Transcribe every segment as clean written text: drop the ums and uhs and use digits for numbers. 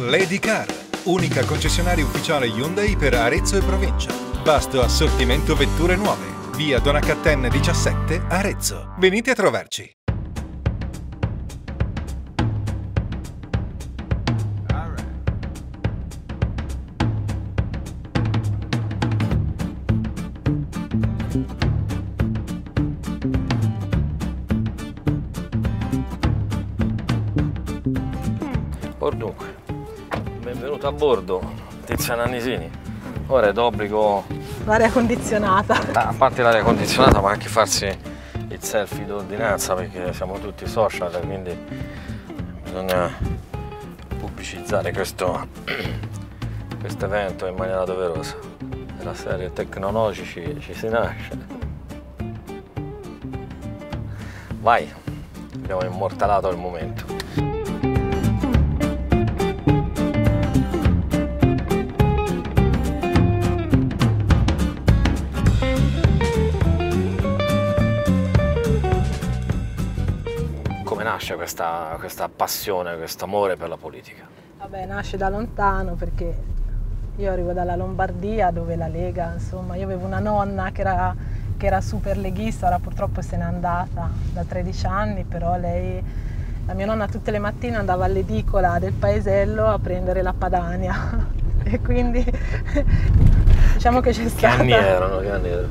Lady Car, unica concessionaria ufficiale Hyundai per Arezzo e provincia. Vasto assortimento vetture nuove. Via Donacatten 17, Arezzo. Venite a trovarci. Dunque, benvenuto a bordo, Tiziana Annisini. Ora è d'obbligo l'aria condizionata. A parte l'aria condizionata, ma anche farsi il selfie d'ordinanza, perché siamo tutti social, quindi bisogna pubblicizzare questo evento in maniera doverosa. Nella serie tecnologici ci si nasce. Vai, abbiamo immortalato il momento. Nasce questa passione, questo amore per la politica? Vabbè, nasce da lontano, perché io arrivo dalla Lombardia, dove la Lega, insomma, io avevo una nonna che era super leghista, ora purtroppo se n'è andata da 13 anni, però la mia nonna tutte le mattine andava all'edicola del paesello a prendere la Padania e quindi diciamo che c'è stata... Che anni erano?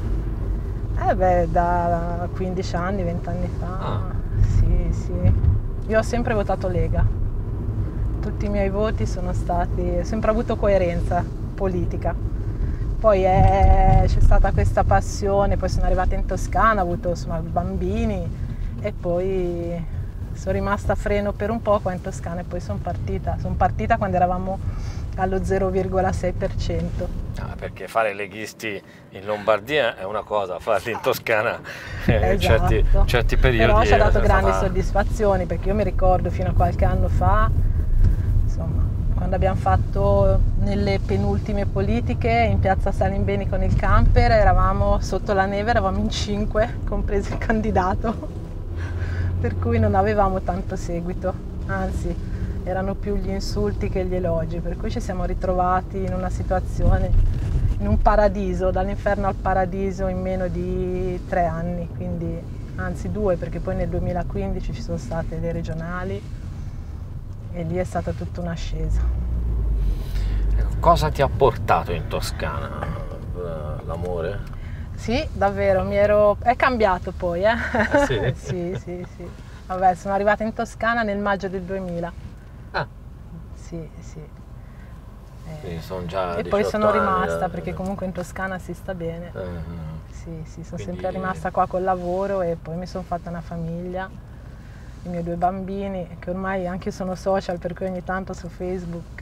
Da 15 anni, 20 anni fa. Sì. Io ho sempre votato Lega, tutti i miei voti sono stati, ho sempre avuto coerenza politica. Poi c'è stata questa passione, poi sono arrivata in Toscana, ho avuto bambini e poi sono rimasta a freno per un po' qua in Toscana e poi sono partita quando eravamo allo 0,6%. Perché fare leghisti in Lombardia è una cosa, farli in Toscana esatto. certi periodi. Però ci ha dato grandi soddisfazioni, perché io mi ricordo fino a qualche anno fa, insomma, quando abbiamo fatto nelle penultime politiche in piazza Salimbeni con il camper, eravamo sotto la neve, eravamo in 5, compreso il candidato, per cui non avevamo tanto seguito, anzi erano più gli insulti che gli elogi, per cui ci siamo ritrovati in una situazione, in un paradiso, dall'inferno al paradiso in meno di 3 anni, quindi anzi 2, perché poi nel 2015 ci sono state le regionali e lì è stata tutta un'ascesa. Cosa ti ha portato in Toscana? L'amore? Sì, davvero, è cambiato poi, Ah, sì? Sì. Vabbè, sono arrivata in Toscana nel maggio del 2000. Sì. Quindi sono già e poi sono rimasta anni, perché comunque in Toscana si sta bene. Sì, sono quindi... sempre rimasta qua col lavoro e poi mi sono fatta una famiglia, i miei 2 bambini, che ormai anche sono social, per cui ogni tanto su Facebook.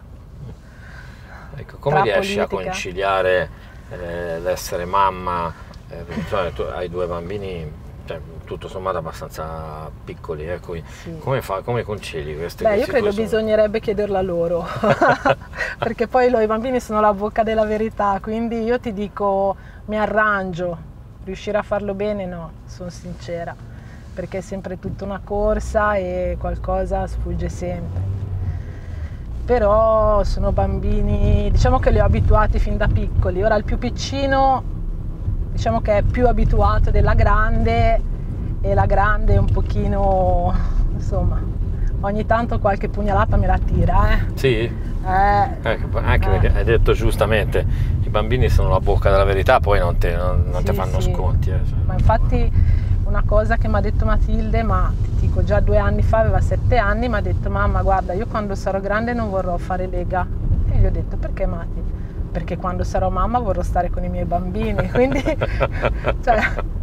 Ecco, come riesci a conciliare l'essere mamma, perché tu hai 2 bambini, cioè, tutto sommato abbastanza piccoli, ecco. Sì. Come concili queste cose? Io credo bisognerebbe chiederlo a loro, perché poi i bambini sono la bocca della verità, quindi io ti dico mi arrangio, riuscire a farlo bene no, sono sincera, perché è sempre tutta una corsa e qualcosa sfugge sempre. Però sono bambini, diciamo che li ho abituati fin da piccoli, ora il più piccino diciamo che è più abituato della grande e la grande è un pochino, insomma, ogni tanto qualche pugnalata me la tira. Sì? Anche perché hai detto giustamente, i bambini sono la bocca della verità, poi non ti fanno sconti. Ma infatti una cosa che mi ha detto Matilde, ma ti dico già 2 anni fa, aveva 7 anni, mi ha detto mamma guarda io quando sarò grande non vorrò fare Lega. E gli ho detto perché Mati? Perché quando sarò mamma vorrò stare con i miei bambini, quindi cioè,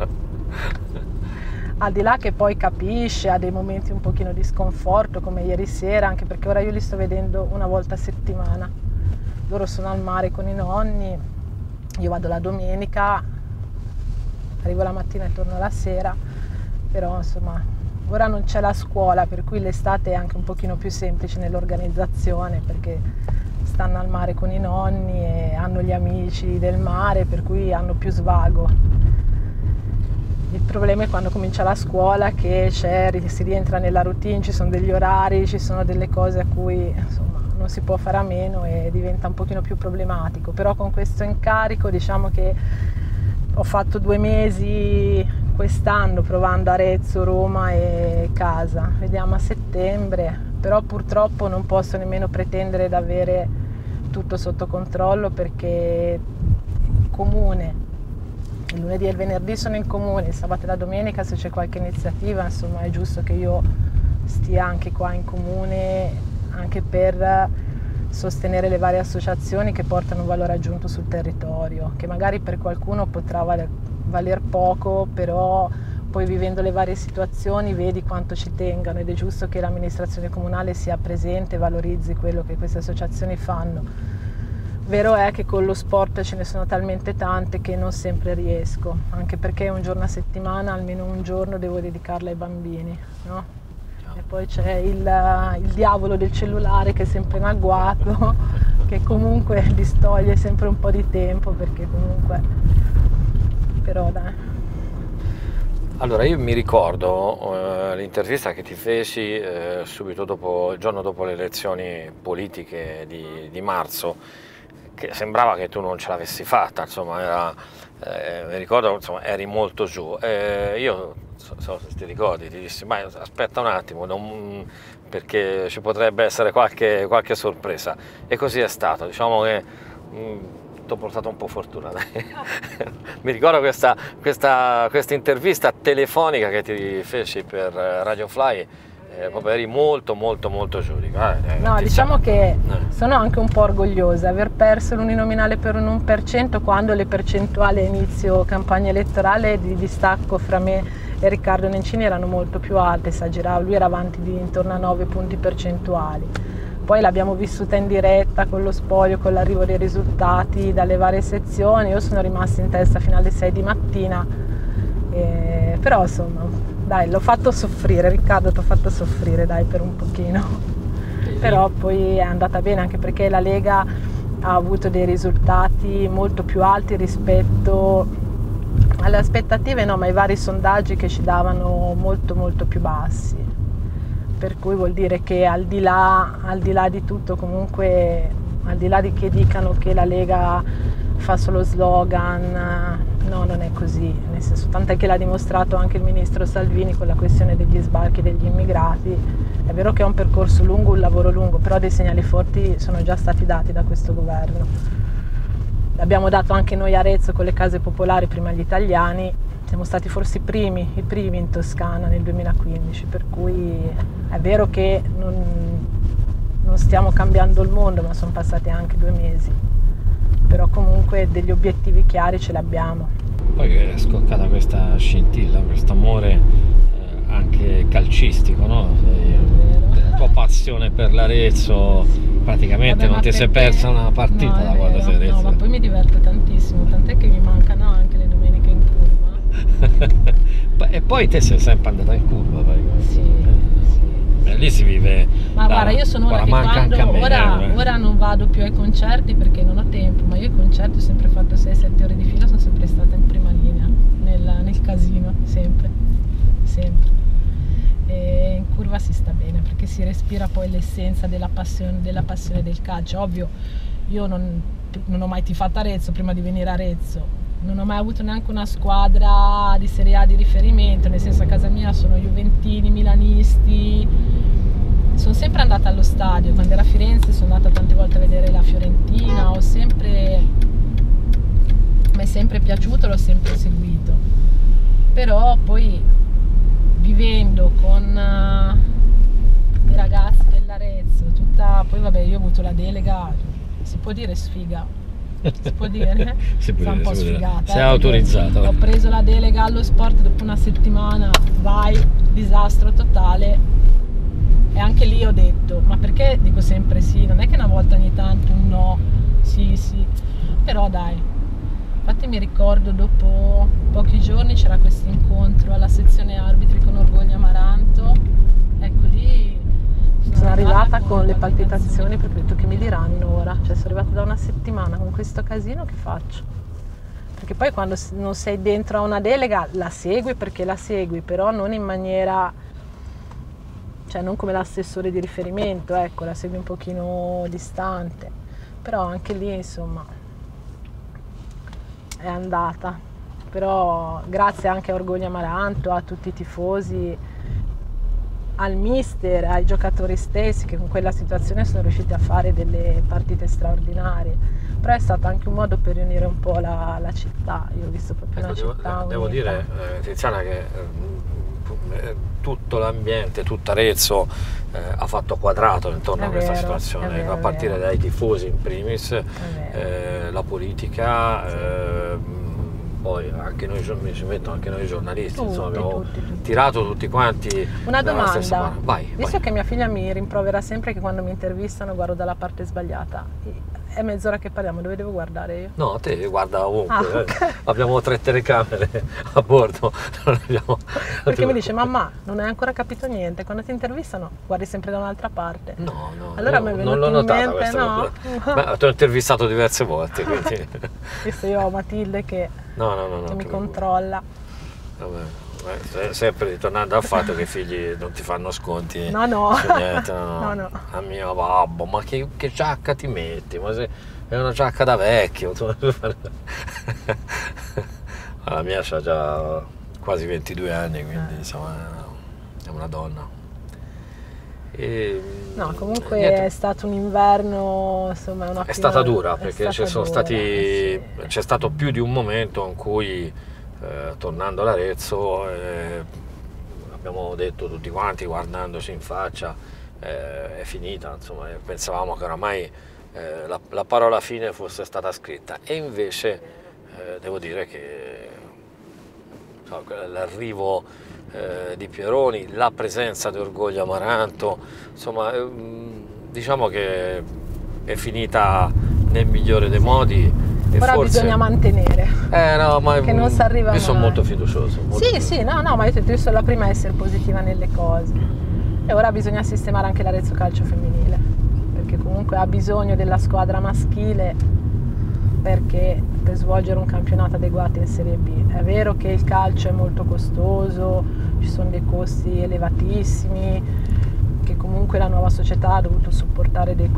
al di là che poi capisce, ha dei momenti un pochino di sconforto come ieri sera, anche perché ora io li sto vedendo una volta a settimana, loro sono al mare con i nonni, io vado la domenica, arrivo la mattina e torno la sera, però insomma ora non c'è la scuola, per cui l'estate è anche un pochino più semplice nell'organizzazione, perché stanno al mare con i nonni e hanno gli amici del mare, per cui hanno più svago. Il problema è quando comincia la scuola, che si rientra nella routine, ci sono degli orari, ci sono delle cose a cui insomma non si può fare a meno e diventa un pochino più problematico. Però con questo incarico diciamo che ho fatto 2 mesi quest'anno provando Arezzo, Roma e casa, vediamo a settembre, però purtroppo non posso nemmeno pretendere di avere tutto sotto controllo, perché il comune, il lunedì e il venerdì sono in comune, il sabato e la domenica se c'è qualche iniziativa, insomma è giusto che io stia anche qua in comune, anche per sostenere le varie associazioni che portano un valore aggiunto sul territorio, che magari per qualcuno potrà valer poco, però poi vivendo le varie situazioni vedi quanto ci tengano, ed è giusto che l'amministrazione comunale sia presente e valorizzi quello che queste associazioni fanno. Vero è che con lo sport ce ne sono talmente tante che non sempre riesco, anche perché un giorno a settimana, almeno un giorno devo dedicarla ai bambini, no? E poi c'è il diavolo del cellulare che è sempre in agguato, che comunque distoglie sempre un po' di tempo, perché comunque, però dai. Allora, io mi ricordo l'intervista che ti feci subito dopo, il giorno dopo le elezioni politiche di marzo, che sembrava che tu non ce l'avessi fatta, insomma, mi ricordo, insomma, eri molto giù. Io, so se ti ricordi, ti dissi, ma aspetta un attimo, perché ci potrebbe essere qualche sorpresa. E così è stato, diciamo che ti ho portato un po' fortuna. Mi ricordo questa intervista telefonica che ti feci per Radio Fly. Proprio eri molto giù. No, diciamo che sono anche un po' orgogliosa aver perso l'uninominale per un 1%, quando le percentuali a inizio campagna elettorale di distacco fra me e Riccardo Nencini erano molto più alte, lui era avanti di intorno a 9 punti percentuali. Poi l'abbiamo vissuta in diretta con lo spoglio, con l'arrivo dei risultati dalle varie sezioni. Io sono rimasta in testa fino alle 6 di mattina, però insomma dai, l'ho fatto soffrire, Riccardo, ti ho fatto soffrire, dai, per un pochino. Però poi è andata bene, anche perché la Lega ha avuto dei risultati molto più alti rispetto alle aspettative, no, ma ai vari sondaggi che ci davano molto più bassi. Per cui vuol dire che al di là di tutto, comunque, al di là di che dicano che la Lega fa solo slogan, no, non è così, nel senso, tant'è che l'ha dimostrato anche il ministro Salvini con la questione degli sbarchi degli immigrati. È vero che è un percorso lungo, un lavoro lungo, però dei segnali forti sono già stati dati da questo governo. L'abbiamo dato anche noi a Arezzo con le case popolari prima agli italiani, siamo stati forse i primi in Toscana nel 2015, per cui è vero che non stiamo cambiando il mondo, ma sono passati anche 2 mesi. Però comunque degli obiettivi chiari ce l'abbiamo. Poi è scoccata questa scintilla, questo amore anche calcistico, no? La tua passione per l'Arezzo, praticamente non ti sei persa una partita da quando sei Arezzo. No, ma poi mi diverto tantissimo, tant'è che mi mancano anche le domeniche in curva. E poi te sei sempre andata in curva, Sì. Lì si vive. Ma guarda, io sono una che quando ora non vado più ai concerti perché non ho tempo, ma io i concerti ho sempre fatto 6-7 ore di fila, sono sempre stata in prima linea nel casino, sempre. E in curva si sta bene perché si respira poi l'essenza della passione del calcio. Ovvio, io non ho mai tifato Arezzo prima di venire a Arezzo, non ho mai avuto neanche una squadra di Serie A di riferimento, nel senso, a casa mia sono juventini, milanisti. Sono sempre andata allo stadio, quando era a Firenze sono andata tante volte a vedere la Fiorentina, mi è sempre piaciuto, l'ho sempre seguito. Però poi vivendo con i ragazzi dell'Arezzo, poi vabbè, io ho avuto la delega, si può dire sfiga? Si può dire? Sono un po' sfigata. Sei autorizzata. Ho preso la delega allo sport dopo una settimana, vai, disastro totale. E anche lì ho detto, ma perché dico sempre sì? Non è che una volta ogni tanto un no, sì. Però dai, infatti mi ricordo dopo pochi giorni c'era questo incontro alla sezione arbitri con Orgoglio Amaranto. Ecco, lì sono arrivata con le palpitazioni perché ho detto, che mi diranno ora? Cioè, sono arrivata da una settimana con questo casino, che faccio? Perché poi quando non sei dentro a una delega la segui perché la segui, però non in maniera, cioè non come l'assessore di riferimento, ecco, la segui un pochino distante, però anche lì insomma è andata. Però grazie anche a Orgoglio Amaranto, a tutti i tifosi, al mister, ai giocatori stessi che con quella situazione sono riusciti a fare delle partite straordinarie, però è stato anche un modo per riunire un po' la città. Io ho visto proprio una città devo unita. dire, Tiziana, che tutto l'ambiente, tutta Arezzo ha fatto quadrato intorno a questa situazione, a partire dai tifosi in primis, la politica, poi anche noi, ci mettono anche noi giornalisti, Tutti, insomma, abbiamo tutti. tirato tutti quanti. Una domanda, visto vai. che mia figlia mi rimprovera sempre che quando mi intervistano guardo dalla parte sbagliata, è mezz'ora che parliamo, dove devo guardare io? No, te guarda ovunque, okay. Abbiamo 3 telecamere a bordo. Perché mi dice, mamma, non hai ancora capito niente, quando ti intervistano guardi sempre da un'altra parte. No, allora mi è venuto non l'ho in notata mente, questa no? Beh, ti ho intervistato diverse volte, quindi. Visto io ho Matilde che mi controlla. Vabbè, sempre ritornando al fatto che i figli non ti fanno sconti no. su niente, no. A mio babbo, ma che giacca ti metti? Ma se è una giacca da vecchio. La mia ha già quasi 22 anni, quindi insomma è una donna. No, comunque niente. È stato un inverno, insomma, è stata dura, perché c'è stato più di un momento in cui tornando all'Arezzo abbiamo detto tutti quanti, guardandoci in faccia, è finita, insomma, pensavamo che oramai la parola fine fosse stata scritta, e invece devo dire che l'arrivo di Pieroni, la presenza di Orgoglio Amaranto, insomma, diciamo che è finita nel migliore dei modi. Ora forse bisogna mantenere, no, ma che non si arriva. Io sono molto fiducioso. No, ma io sono la prima a essere positiva nelle cose, e ora bisogna sistemare anche l'Arezzo Calcio femminile, perché comunque ha bisogno della squadra maschile per svolgere un campionato adeguato in Serie B. È vero che il calcio è molto costoso, ci sono dei costi elevatissimi, che comunque la nuova società ha dovuto sopportare dei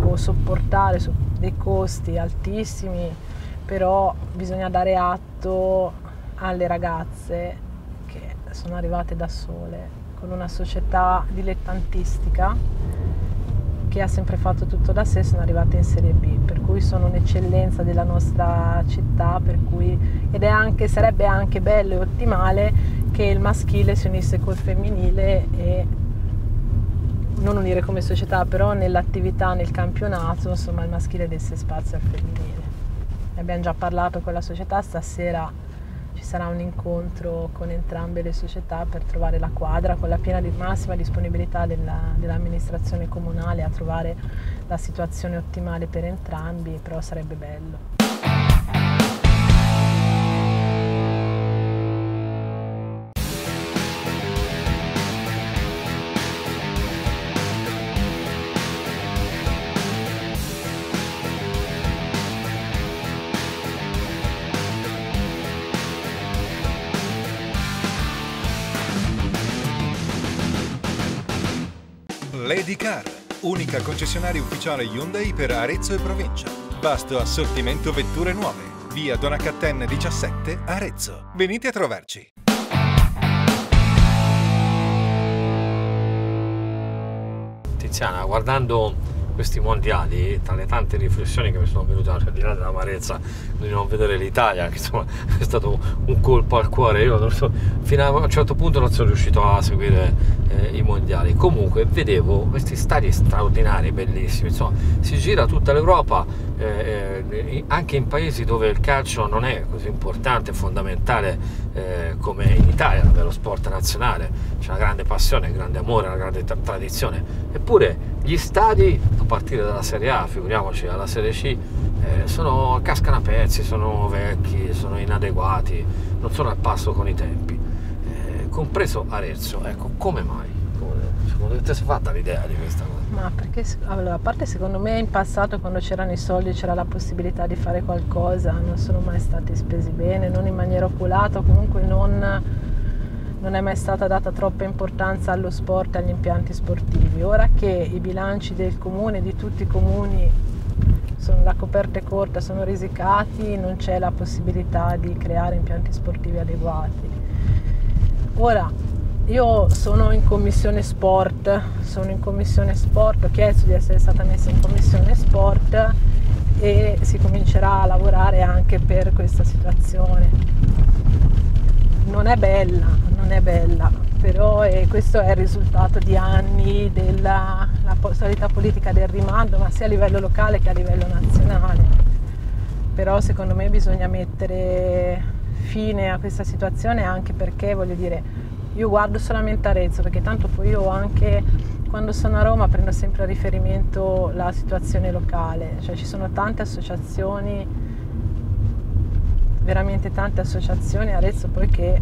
costi altissimi, però bisogna dare atto alle ragazze che sono arrivate da sole, con una società dilettantistica che ha sempre fatto tutto da sé, sono arrivate in Serie B, per cui sono un'eccellenza della nostra città, sarebbe anche bello e ottimale che il maschile si unisse col femminile, e non unire come società, però nell'attività, nel campionato, insomma, il maschile desse spazio al femminile. Ne abbiamo già parlato con la società, stasera ci sarà un incontro con entrambe le società per trovare la quadra, con la massima disponibilità dell'amministrazione comunale a trovare la situazione ottimale per entrambi, però sarebbe bello. Lady Car, unica concessionaria ufficiale Hyundai per Arezzo e provincia. Vasto assortimento vetture nuove. Via Donacatten 17, Arezzo. Venite a trovarci. Tiziana, guardando questi mondiali, tra le tante riflessioni che mi sono venute, al di là dell'amarezza di non vedere l'Italia, che insomma è stato un colpo al cuore, io fino a un certo punto non sono riuscito a seguire i mondiali. Comunque vedevo questi stadi straordinari, bellissimi, insomma si gira tutta l'Europa, anche in paesi dove il calcio non è così importante, fondamentale come in Italia, dove lo sport nazionale c'è una grande passione, un grande amore, una grande tradizione, eppure gli stadi, a partire dalla Serie A, figuriamoci alla Serie C, cascano a pezzi, sono vecchi, sono inadeguati, non sono al passo con i tempi, compreso Arezzo. Ecco, come mai? Come ti sei fatta l'idea di questa cosa? Ma perché, allora, a parte secondo me in passato, quando c'erano i soldi, c'era la possibilità di fare qualcosa, non sono mai stati spesi bene, non in maniera oculata, o comunque non non è mai stata data troppa importanza allo sport e agli impianti sportivi. Ora che i bilanci del comune, di tutti i comuni, la coperta è corta, sono risicati, non c'è la possibilità di creare impianti sportivi adeguati. Ora, io sono in commissione sport, ho chiesto di essere stata messa in commissione sport e si comincerà a lavorare anche per questa situazione. Non è bella, però questo è il risultato di anni della solita politica del rimando, ma sia a livello locale che a livello nazionale. Però secondo me bisogna mettere fine a questa situazione, anche perché, voglio dire, io guardo solamente Arezzo, perché tanto poi io anche quando sono a Roma prendo sempre a riferimento la situazione locale, cioè ci sono tante associazioni, veramente tante associazioni a Arezzo, poi che,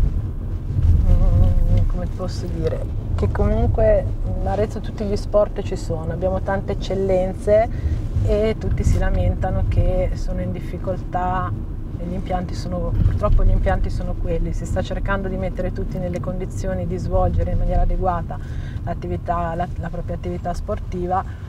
come posso dire, che comunque in Arezzo tutti gli sport ci sono, abbiamo tante eccellenze e tutti si lamentano che sono in difficoltà e purtroppo gli impianti sono quelli, si sta cercando di mettere tutti nelle condizioni di svolgere in maniera adeguata la propria attività sportiva,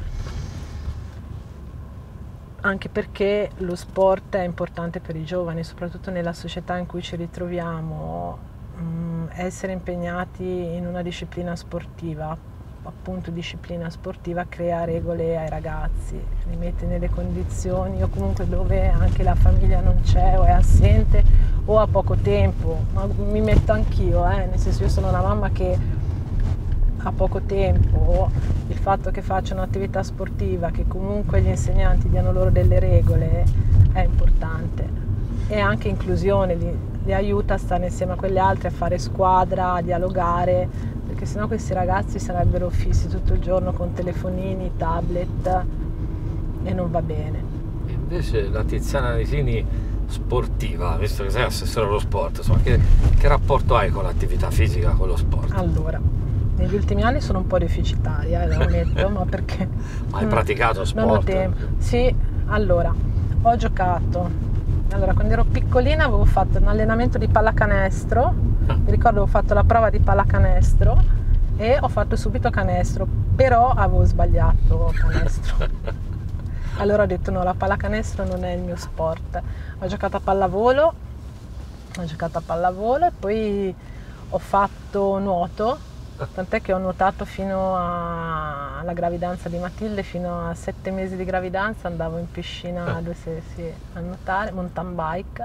anche perché lo sport è importante per i giovani, soprattutto nella società in cui ci ritroviamo. Essere impegnati in una disciplina sportiva, appunto disciplina sportiva, crea regole ai ragazzi, li mette nelle condizioni, o comunque dove anche la famiglia non c'è o è assente o ha poco tempo, ma mi metto anch'io, nel senso, io sono una mamma che ha poco tempo, il fatto che faccia un'attività sportiva, che comunque gli insegnanti diano loro delle regole è importante, e anche inclusione, li aiuta a stare insieme a quelle altre, a fare squadra, a dialogare, perché sennò questi ragazzi sarebbero fissi tutto il giorno con telefonini, tablet, e non va bene. Invece la Tiziana Aretini sportiva, visto che sei assessore allo sport, insomma, che rapporto hai con l'attività fisica, con lo sport? Allora, negli ultimi anni sono un po' deficitaria, lo ammetto, ma perché? Ma hai praticato sport? Non ho tempo. Sì, allora, ho giocato. Allora, quando ero piccolina avevo fatto un allenamento di pallacanestro, mi ricordo avevo fatto la prova di pallacanestro e ho fatto subito canestro, però avevo sbagliato canestro. Allora ho detto no, la pallacanestro non è il mio sport. Ho giocato a pallavolo e poi ho fatto nuoto, tant'è che ho nuotato fino alla gravidanza di Matilde, fino a 7 mesi di gravidanza andavo in piscina a nuotare, mountain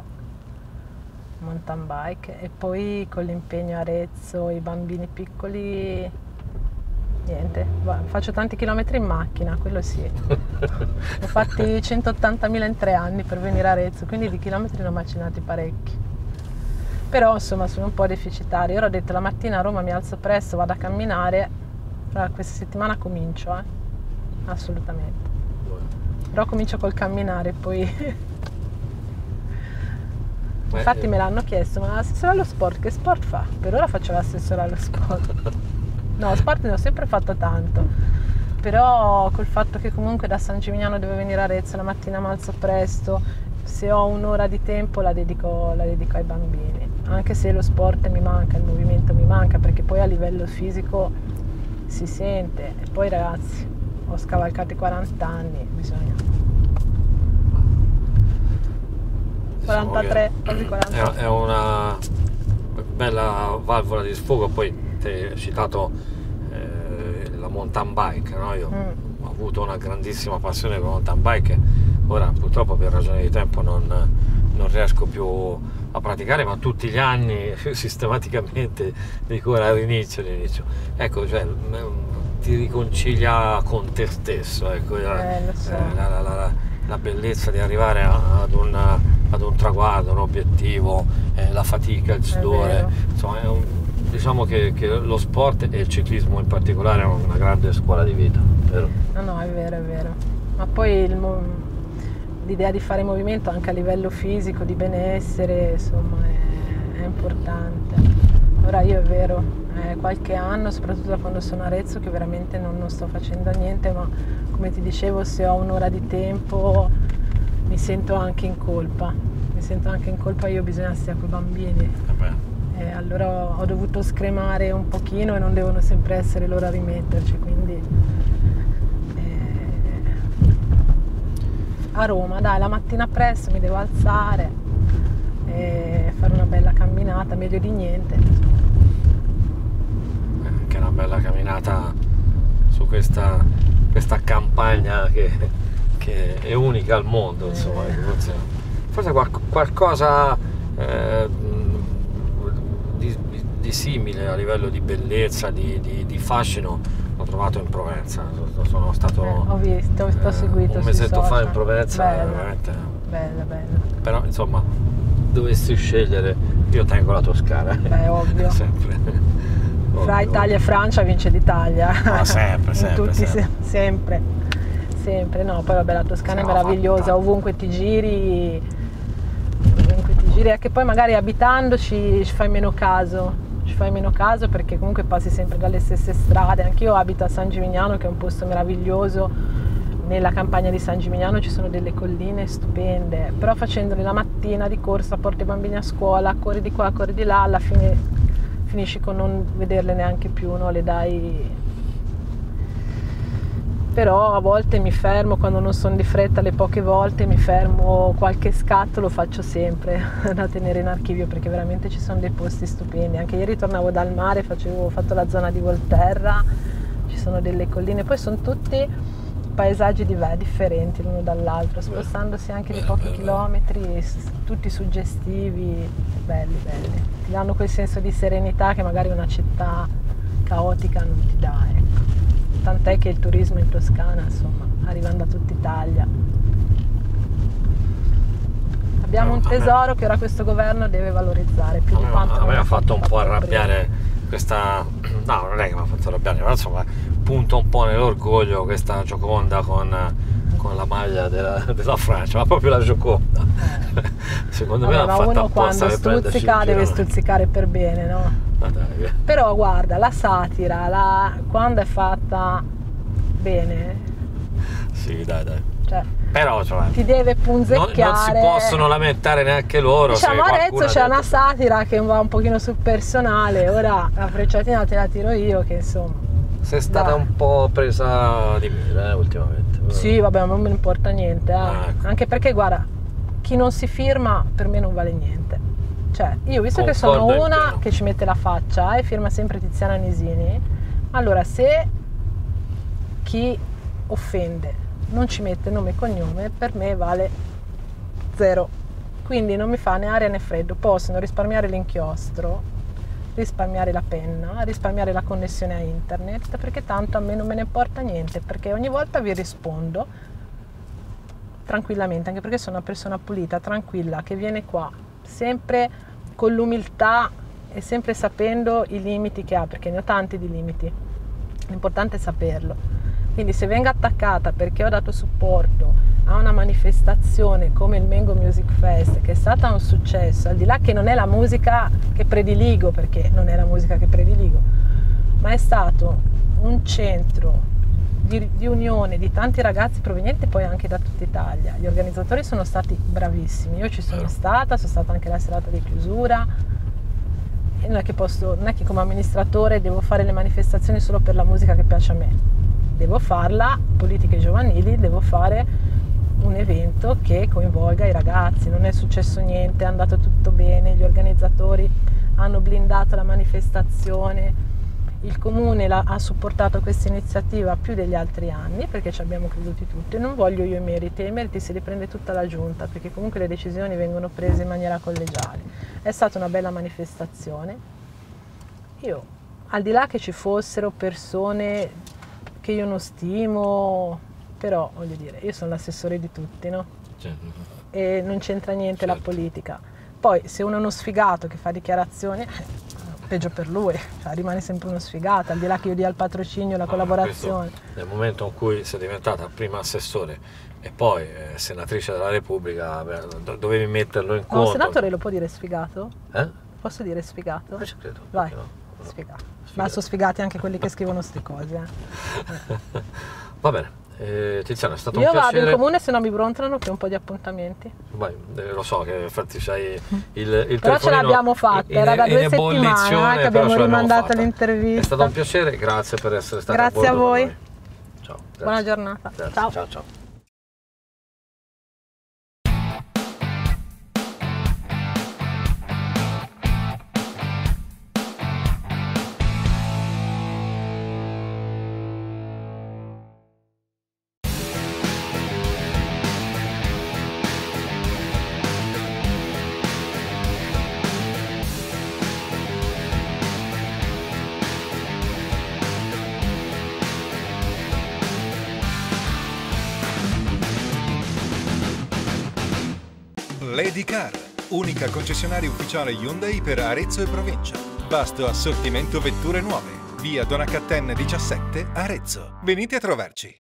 bike, e poi con l'impegno a Arezzo, i bambini piccoli, niente, faccio tanti chilometri in macchina, quello sì. Ho fatti 180.000 in 3 anni per venire a Arezzo, quindi di chilometri ne ho macinati parecchi. Però insomma sono un po' deficitaria. Ora ho detto la mattina a Roma mi alzo presto, vado a camminare, questa settimana comincio, assolutamente. Però comincio col camminare, poi infatti me l'hanno chiesto, ma l'assessore allo sport che sport fa? Per ora faccio l'assessore allo sport. No, sport ne ho sempre fatto tanto, però col fatto che comunque da San Gimignano devo venire a Arezzo, la mattina mi alzo presto, se ho un'ora di tempo la dedico ai bambini, anche se lo sport mi manca, il movimento mi manca, perché poi a livello fisico si sente. E poi ragazzi, ho scavalcato i 40 anni, bisogna 43, quasi 40. È una bella valvola di sfogo. Poi ti hai citato la mountain bike, no? Io ho avuto una grandissima passione per la mountain bike, ora purtroppo per ragioni di tempo non riesco più a praticare, ma tutti gli anni sistematicamente dico all'inizio. Ecco, cioè ti riconcilia con te stesso, ecco, lo so. la bellezza di arrivare ad un traguardo, un obiettivo, la fatica, il sudore, insomma diciamo che lo sport e il ciclismo in particolare è una grande scuola di vita, vero? No, è vero. Ma poi l'idea di fare movimento anche a livello fisico, di benessere, insomma, è importante. Ora io è vero, qualche anno, soprattutto da quando sono a Arezzo, che veramente non sto facendo niente, ma come ti dicevo, se ho un'ora di tempo mi sento anche in colpa. Io bisogna stare con i bambini. e allora ho dovuto scremare un pochino e non devono sempre essere loro a rimetterci, quindi a Roma, dai, la mattina presto mi devo alzare e fare una bella camminata, meglio di niente. Anche una bella camminata su questa campagna che è unica al mondo, insomma, forse qualcosa di simile a livello di bellezza, di fascino l'ho trovato in Provenza. Sono stato ho visto, ho seguito un mesetto fa in Provenza, bella, veramente bella. Però insomma, dovessi scegliere, io tengo la Toscana. Beh, ovvio. Sempre. Fra Italia e Francia vince l'Italia. No, sempre. Sempre, no, poi vabbè, la Toscana è meravigliosa, ovunque ti giri, è che poi magari abitandoci ci fai meno caso perché comunque passi sempre dalle stesse strade. Anch'io abito a San Gimignano, che è un posto meraviglioso. Nella campagna di San Gimignano ci sono delle colline stupende, però facendole la mattina di corsa, porti i bambini a scuola, corri di qua, corri di là, alla fine finisci con non vederle neanche più, no? Le dai. Però a volte mi fermo, quando non sono di fretta, le poche volte mi fermo, qualche scatto lo faccio sempre da tenere in archivio, perché veramente ci sono dei posti stupendi. Anche ieri tornavo dal mare, ho fatto la zona di Volterra, ci sono delle colline, poi sono tutti paesaggi differenti l'uno dall'altro, spostandosi anche di pochi chilometri, tutti suggestivi, belli, ti danno quel senso di serenità che magari una città caotica non ti dà, ecco. Tant'è che il turismo in Toscana, insomma, arriva da tutta Italia. Abbiamo un tesoro che ora questo governo deve valorizzare più di quanto. A me ha fatto un po' arrabbiare questa, no, non è che mi ha fatto arrabbiare, ma insomma punta un po' nell'orgoglio questa Gioconda con la maglia della Francia, ma proprio la Gioconda. Secondo me l'ha fatta apposta per prenderci in giro. Deve stuzzicare per bene, no? Però guarda, la satira, quando è fatta bene, sì, dai. Cioè, però ti deve punzecchiare. Non si possono lamentare neanche loro. Diciamo, a Arezzo c'è una satira che va un pochino sul personale. Ora la frecciatina te la tiro io, che insomma sei stata un po' presa di mira ultimamente. Sì, vabbè, non me ne importa niente, ecco. Anche perché guarda, chi non si firma per me non vale niente. Cioè, io visto che sono una che ci mette la faccia e firma sempre Tiziana Nisini, allora se chi offende non ci mette nome e cognome, per me vale zero. Quindi non mi fa né aria né freddo. Possono risparmiare l'inchiostro, risparmiare la penna, risparmiare la connessione a internet, perché tanto a me non me ne importa niente, perché ogni volta vi rispondo tranquillamente, anche perché sono una persona pulita, tranquilla, che viene qua sempre con l'umiltà e sempre sapendo i limiti che ha, perché ne ho tanti di limiti, l'importante è saperlo. Quindi se vengo attaccata perché ho dato supporto a una manifestazione come il Mango Music Fest, che è stata un successo, al di là che non è la musica che prediligo, perché non è la musica che prediligo, ma è stato un centro di unione di tanti ragazzi provenienti poi anche da tutta Italia. Gli organizzatori sono stati bravissimi, io ci sono stata anche la serata di chiusura, e non è che come amministratore devo fare le manifestazioni solo per la musica che piace a me, devo farla, politiche giovanili, devo fare un evento che coinvolga i ragazzi. Non è successo niente, è andato tutto bene, gli organizzatori hanno blindato la manifestazione, il comune ha supportato questa iniziativa più degli altri anni perché ci abbiamo creduti tutti. Non voglio io i meriti se li prende tutta la giunta, perché comunque le decisioni vengono prese in maniera collegiale. È stata una bella manifestazione. Io, al di là che ci fossero persone che io non stimo, però voglio dire, io sono l'assessore di tutti, no? Certo. E non c'entra niente la politica. Poi se uno è uno sfigato che fa dichiarazioni, peggio per lui, cioè, rimane sempre uno sfigato, al di là che io dia il patrocinio, la collaborazione. Nel momento in cui sei diventata prima assessore e poi senatrice della Repubblica, dovevi metterlo in conto. Un senatore lo può dire sfigato? Posso dire sfigato? Ci credo. Vai, no. Sfigato. Ma sono sfigati anche quelli che scrivono ste cose. Va bene, Tiziana, è stato Io un vado piacere. in comune se non mi brontolano che ho un po' di appuntamenti. Vai, lo so che infatti c'hai il Però ce telefonino l'abbiamo fatta, in- era da in 2 ebollizione, settimane che però abbiamo ce l'abbiamo rimandato fatta. l'intervista. È stato un piacere, grazie per essere stata Grazie a a bordo con voi. noi. Ciao. Grazie. Buona giornata. Grazie. Ciao. Ciao ciao. Lady Car, unica concessionaria ufficiale Hyundai per Arezzo e provincia. Vasto assortimento vetture nuove. Via Donacatten 17, Arezzo. Venite a trovarci.